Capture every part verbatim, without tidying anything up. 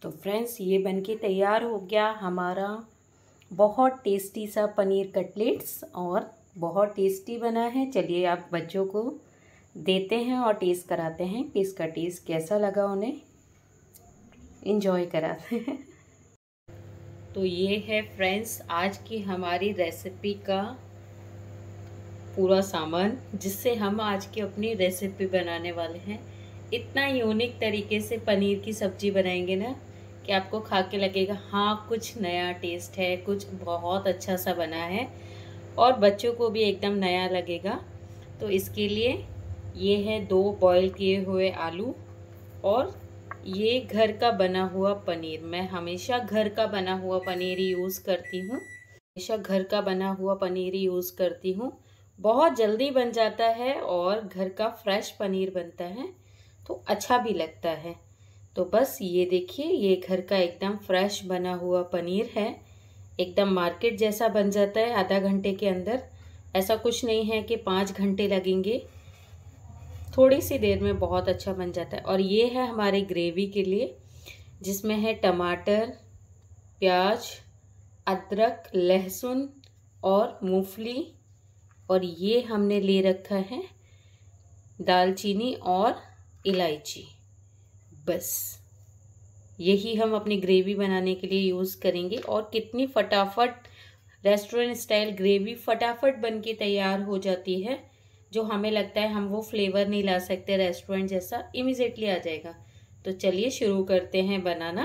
तो फ्रेंड्स, ये बनके तैयार हो गया हमारा बहुत टेस्टी सा पनीर कटलेट्स। और बहुत टेस्टी बना है। चलिए आप बच्चों को देते हैं और टेस्ट कराते हैं कि इसका टेस्ट कैसा लगा, उन्हें एंजॉय कराते हैं। तो ये है फ्रेंड्स आज की हमारी रेसिपी का पूरा सामान, जिससे हम आज की अपनी रेसिपी बनाने वाले हैं। इतना यूनिक तरीके से पनीर की सब्ज़ी बनाएंगे ना कि आपको खा के लगेगा हाँ कुछ नया टेस्ट है, कुछ बहुत अच्छा सा बना है और बच्चों को भी एकदम नया लगेगा। तो इसके लिए ये है दो बॉईल किए हुए आलू और ये घर का बना हुआ पनीर। मैं हमेशा घर का बना हुआ पनीर ही यूज़ करती हूँ हमेशा घर का बना हुआ पनीर ही यूज़ करती हूँ। बहुत जल्दी बन जाता है और घर का फ्रेश पनीर बनता है तो अच्छा भी लगता है। तो बस ये देखिए, ये घर का एकदम फ्रेश बना हुआ पनीर है। एकदम मार्केट जैसा बन जाता है आधा घंटे के अंदर। ऐसा कुछ नहीं है कि पाँच घंटे लगेंगे, थोड़ी सी देर में बहुत अच्छा बन जाता है। और ये है हमारे ग्रेवी के लिए, जिसमें है टमाटर, प्याज, अदरक, लहसुन और मूंगफली। और ये हमने ले रखा है दालचीनी और इलायची। बस यही हम अपनी ग्रेवी बनाने के लिए यूज़ करेंगे। और कितनी फटाफट रेस्टोरेंट स्टाइल ग्रेवी फटाफट बन के तैयार हो जाती है। जो हमें लगता है हम वो फ्लेवर नहीं ला सकते रेस्टोरेंट जैसा, इमीडिएटली आ जाएगा। तो चलिए शुरू करते हैं बनाना।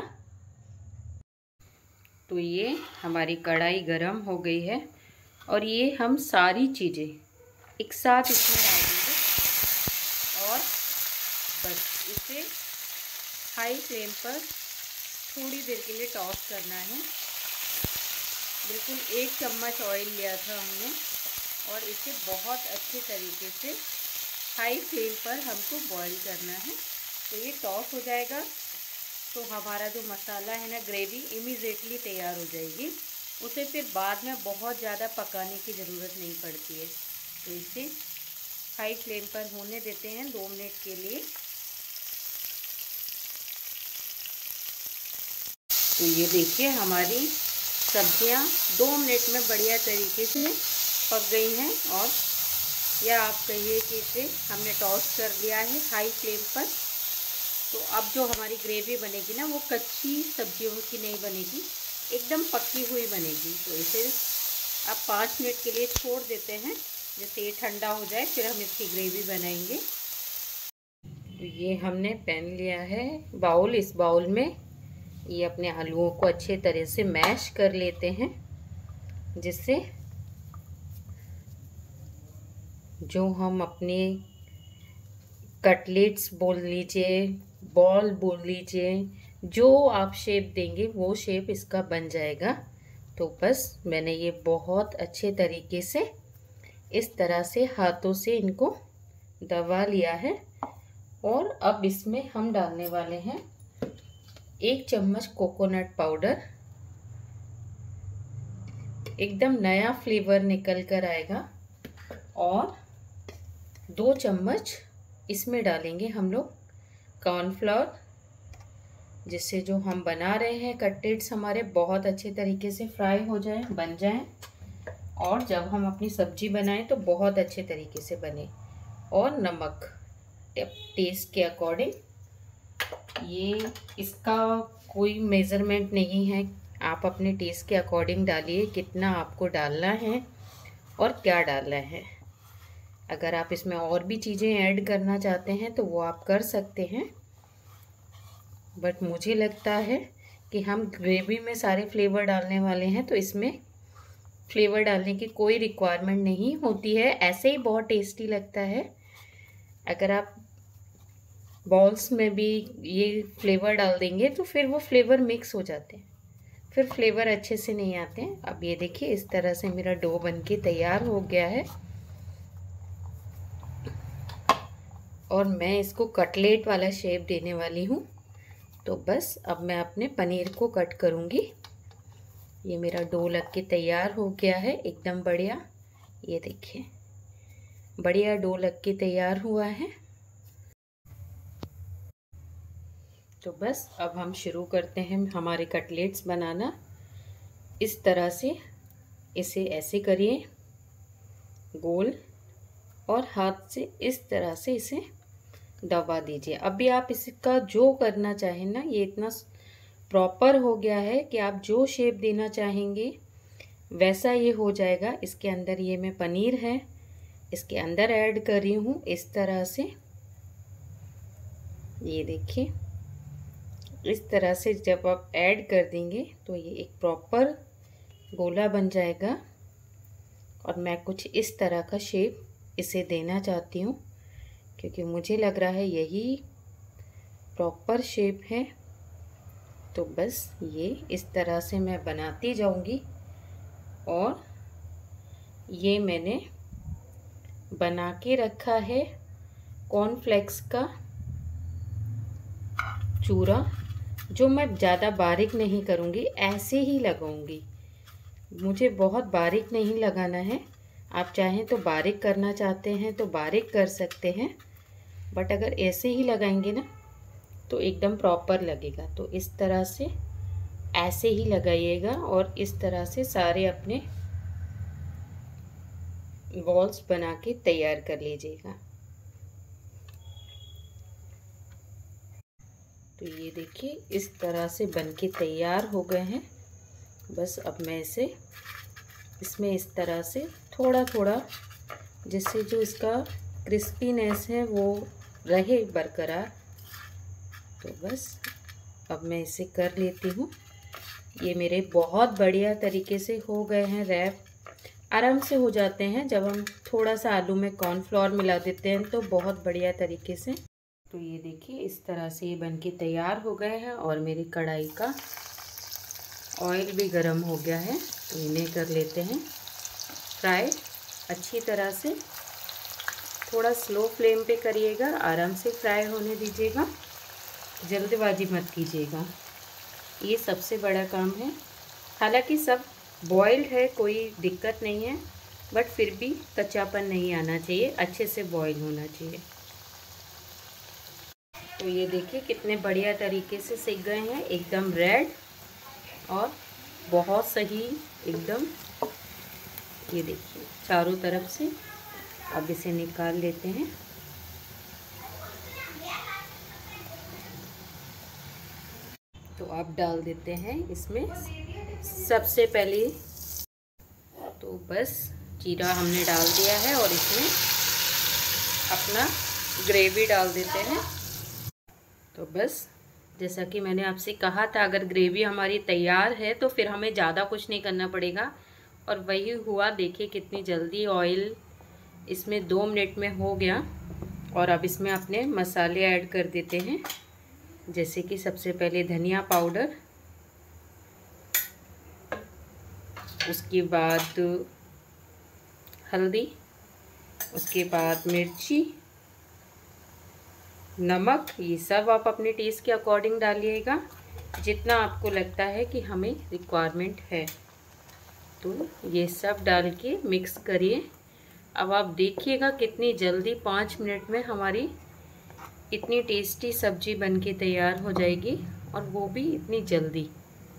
तो ये हमारी कढ़ाई गरम हो गई है और ये हम सारी चीज़ें एक साथ इसमें डाल देंगे और बस इसे हाई फ्लेम पर थोड़ी देर के लिए टॉस करना है। बिल्कुल एक चम्मच ऑयल लिया था हमने और इसे बहुत अच्छे तरीके से हाई फ्लेम पर हमको बॉईल करना है। तो ये टॉस हो जाएगा तो हमारा जो मसाला है ना, ग्रेवी इमीडिएटली तैयार हो जाएगी। उसे फिर बाद में बहुत ज़्यादा पकाने की ज़रूरत नहीं पड़ती है। तो इसे हाई फ्लेम पर होने देते हैं दो मिनट के लिए। तो ये देखिए हमारी सब्जियां दो मिनट में बढ़िया तरीके से पक गई हैं। और या आप कहिए कि इसे हमने टॉस कर लिया है हाई फ्लेम पर। तो अब जो हमारी ग्रेवी बनेगी ना, वो कच्ची सब्जियों की नहीं बनेगी, एकदम पकी हुई बनेगी। तो इसे अब पाँच मिनट के लिए छोड़ देते हैं, जैसे ये ठंडा हो जाए फिर हम इसकी ग्रेवी बनाएंगे। तो ये हमने पैन लिया है बाउल। इस बाउल में ये अपने आलूओं को अच्छे तरह से मैश कर लेते हैं, जिससे जो हम अपने कटलेट्स बोल लीजिए, बॉल बोल लीजिए, जो आप शेप देंगे वो शेप इसका बन जाएगा। तो बस मैंने ये बहुत अच्छे तरीके से इस तरह से हाथों से इनको दबा लिया है। और अब इसमें हम डालने वाले हैं एक चम्मच कोकोनट पाउडर। एकदम नया फ्लेवर निकल कर आएगा। और दो चम्मच इसमें डालेंगे हम लोग कॉर्नफ्लोर, जिससे जो हम बना रहे हैं कटलेट्स हमारे बहुत अच्छे तरीके से फ्राई हो जाए, बन जाएं। और जब हम अपनी सब्जी बनाएं तो बहुत अच्छे तरीके से बने। और नमक टेस्ट के अकॉर्डिंग, ये इसका कोई मेज़रमेंट नहीं है, आप अपने टेस्ट के अकॉर्डिंग डालिए कितना आपको डालना है और क्या डालना है। अगर आप इसमें और भी चीज़ें ऐड करना चाहते हैं तो वो आप कर सकते हैं, बट मुझे लगता है कि हम ग्रेवी में सारे फ्लेवर डालने वाले हैं तो इसमें फ्लेवर डालने की कोई रिक्वायरमेंट नहीं होती है। ऐसे ही बहुत टेस्टी लगता है। अगर आप बॉल्स में भी ये फ्लेवर डाल देंगे तो फिर वो फ्लेवर मिक्स हो जाते हैं, फिर फ्लेवर अच्छे से नहीं आते हैं। अब ये देखिए इस तरह से मेरा डो बनके तैयार हो गया है और मैं इसको कटलेट वाला शेप देने वाली हूँ। तो बस अब मैं अपने पनीर को कट करूँगी। ये मेरा डो लग के तैयार हो गया है एकदम बढ़िया। ये देखिए बढ़िया डो लग के तैयार हुआ है। तो बस अब हम शुरू करते हैं हमारे कटलेट्स बनाना। इस तरह से इसे ऐसे करिए गोल, और हाथ से इस तरह से इसे दबा दीजिए। अभी आप इसका जो करना चाहें ना, ये इतना प्रॉपर हो गया है कि आप जो शेप देना चाहेंगे वैसा ये हो जाएगा। इसके अंदर ये मैं पनीर है इसके अंदर ऐड कर रही हूँ इस तरह से। ये देखिए, इस तरह से जब आप ऐड कर देंगे तो ये एक प्रॉपर गोला बन जाएगा। और मैं कुछ इस तरह का शेप इसे देना चाहती हूँ, क्योंकि मुझे लग रहा है यही प्रॉपर शेप है। तो बस ये इस तरह से मैं बनाती जाऊंगी। और ये मैंने बना के रखा है कॉर्नफ्लेक्स का चूरा, जो मैं ज़्यादा बारीक नहीं करूँगी, ऐसे ही लगाऊंगी। मुझे बहुत बारीक नहीं लगाना है। आप चाहें तो बारीक करना चाहते हैं तो बारीक कर सकते हैं, बट अगर ऐसे ही लगाएंगे ना तो एकदम प्रॉपर लगेगा। तो इस तरह से ऐसे ही लगाइएगा और इस तरह से सारे अपने बॉल्स बना के तैयार कर लीजिएगा। तो ये देखिए, इस तरह से बन के तैयार हो गए हैं। बस अब मैं इसे इसमें इस तरह से थोड़ा थोड़ा, जिससे जो इसका क्रिस्पीनेस है वो रहे बरकरार। तो बस अब मैं इसे कर लेती हूँ। ये मेरे बहुत बढ़िया तरीके से हो गए हैं रैप। आराम से हो जाते हैं जब हम थोड़ा सा आलू में कॉर्नफ्लोर मिला देते हैं तो बहुत बढ़िया तरीके से। तो ये देखिए, इस तरह से ये बन के तैयार हो गए हैं। और मेरी कढ़ाई का ऑयल भी गर्म हो गया है, तो इन्हें कर लेते हैं फ्राई अच्छी तरह से। थोड़ा स्लो फ्लेम पे करिएगा, आराम से फ्राई होने दीजिएगा, जल्दबाजी मत कीजिएगा। ये सबसे बड़ा काम है। हालांकि सब बॉइल्ड है, कोई दिक्कत नहीं है, बट फिर भी कच्चापन नहीं आना चाहिए, अच्छे से बॉईल होना चाहिए। तो ये देखिए कितने बढ़िया तरीके से सिक गए हैं, एकदम रेड और बहुत सही एकदम। ये देखिए चारों तरफ से। अब इसे निकाल लेते हैं। तो अब डाल देते हैं इसमें सबसे पहले तो बस जीरा हमने डाल दिया है, और इसमें अपना ग्रेवी डाल देते हैं। तो बस जैसा कि मैंने आपसे कहा था, अगर ग्रेवी हमारी तैयार है तो फिर हमें ज़्यादा कुछ नहीं करना पड़ेगा। और वही हुआ, देखिए कितनी जल्दी ऑयल इसमें दो मिनट में हो गया। और अब इसमें अपने मसाले ऐड कर देते हैं, जैसे कि सबसे पहले धनिया पाउडर, उसके बाद हल्दी, उसके बाद मिर्ची, नमक। ये सब आप अपने टेस्ट के अकॉर्डिंग डालिएगा, जितना आपको लगता है कि हमें रिक्वायरमेंट है। तो ये सब डाल के मिक्स करिए। अब आप देखिएगा कितनी जल्दी पाँच मिनट में हमारी इतनी टेस्टी सब्जी बनके तैयार हो जाएगी, और वो भी इतनी जल्दी।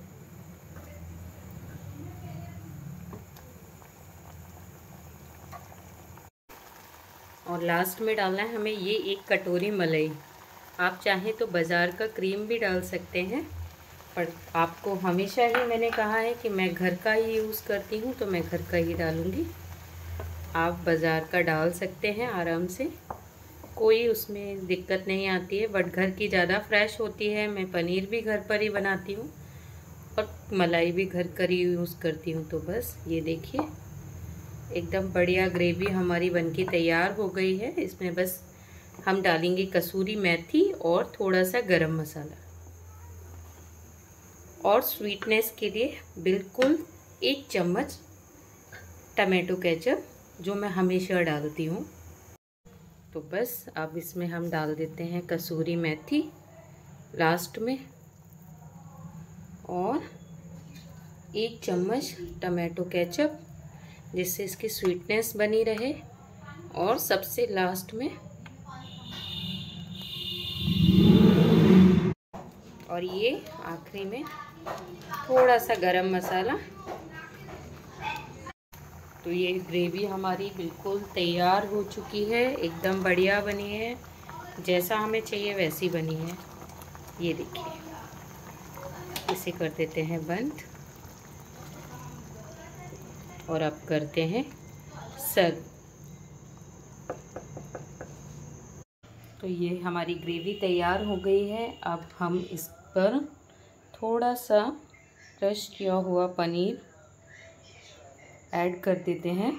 और लास्ट में डालना है हमें ये एक कटोरी मलाई। आप चाहें तो बाज़ार का क्रीम भी डाल सकते हैं, पर आपको हमेशा ही मैंने कहा है कि मैं घर का ही यूज़ करती हूँ, तो मैं घर का ही डालूँगी। आप बाज़ार का डाल सकते हैं आराम से, कोई उसमें दिक्कत नहीं आती है, बट घर की ज़्यादा फ्रेश होती है। मैं पनीर भी घर पर ही बनाती हूँ और मलाई भी घर पर ही यूज़ करती हूँ। तो बस ये देखिए एकदम बढ़िया ग्रेवी हमारी बनके तैयार हो गई है। इसमें बस हम डालेंगे कसूरी मेथी और थोड़ा सा गरम मसाला, और स्वीटनेस के लिए बिल्कुल एक चम्मच टमाटो केचप, जो मैं हमेशा डालती हूँ। तो बस अब इसमें हम डाल देते हैं कसूरी मेथी लास्ट में, और एक चम्मच टमाटो केचप, जिससे इसकी स्वीटनेस बनी रहे। और सबसे लास्ट में और ये आखिरी में थोड़ा सा गरम मसाला। तो ये ग्रेवी हमारी बिल्कुल तैयार हो चुकी है, एकदम बढ़िया बनी है, जैसा हमें चाहिए वैसी बनी है। ये देखिए, इसे कर देते हैं बंद और अब करते हैं सर्व। तो ये हमारी ग्रेवी तैयार हो गई है। अब हम इस पर थोड़ा सा क्रश किया हुआ पनीर ऐड कर देते हैं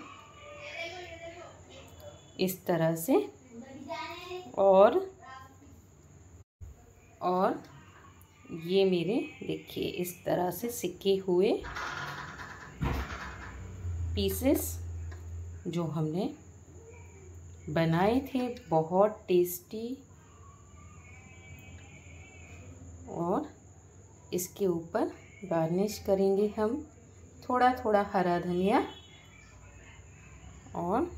इस तरह से, और और ये मेरे देखिए इस तरह से सिके हुए पीसेस जो हमने बनाए थे, बहुत टेस्टी। और इसके ऊपर गार्निश करेंगे हम थोड़ा थोड़ा हरा धनिया, और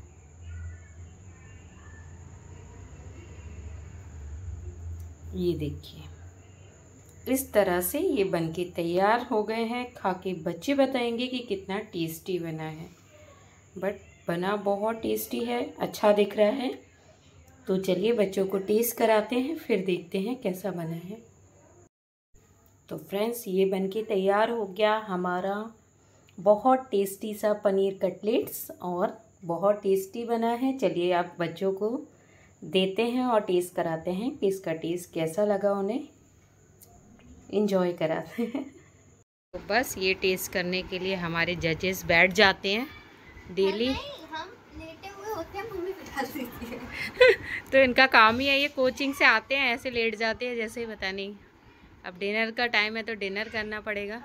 ये देखिए इस तरह से ये बनके तैयार हो गए हैं। खा के बच्चे बताएंगे कि कितना टेस्टी बना है। बट बना बहुत टेस्टी है, अच्छा दिख रहा है। तो चलिए बच्चों को टेस्ट कराते हैं, फिर देखते हैं कैसा बना है। तो फ्रेंड्स, ये बनके तैयार हो गया हमारा बहुत टेस्टी सा पनीर कटलेट्स, और बहुत टेस्टी बना है। चलिए आप बच्चों को देते हैं और टेस्ट कराते हैं कि इसका टेस्ट कैसा लगा, उन्हें इंजॉय कराते हैं। तो बस ये टेस्ट करने के लिए हमारे जजेस बैठ जाते हैं डेली। हम लेटे हुए होते हैं, मम्मी बिठा देती है। तो इनका काम ही है, ये कोचिंग से आते हैं ऐसे लेट जाते हैं जैसे, पता नहीं। अब डिनर का टाइम है तो डिनर करना पड़ेगा।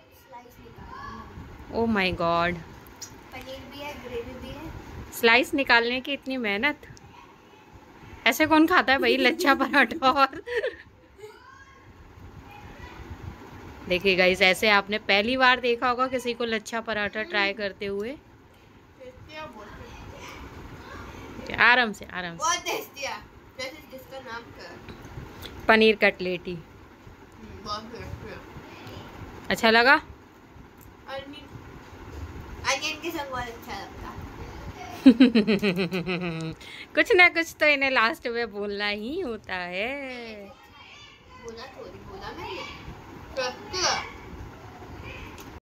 ओह माय गॉड, पनीर भी है, ग्रेवी भी है। स्लाइस निकालने की इतनी मेहनत, ऐसे कौन खाता है भाई लच्छा पराठा। और देखिए गाइस, ऐसे आपने पहली बार देखा होगा किसी को लच्छा पराठा ट्राई करते हुए। आराम से आराम से। बहुत टेस्टी है, जैसे जिसका नाम क्या? पनीर कटलेटी। बहुत टेस्टी है। अच्छा लगा? अनियन के संग बहुत अच्छा लगता। कुछ ना कुछ तो इन्हें लास्ट में बोलना ही होता है। बोला थोड़ी, बोला मैंने।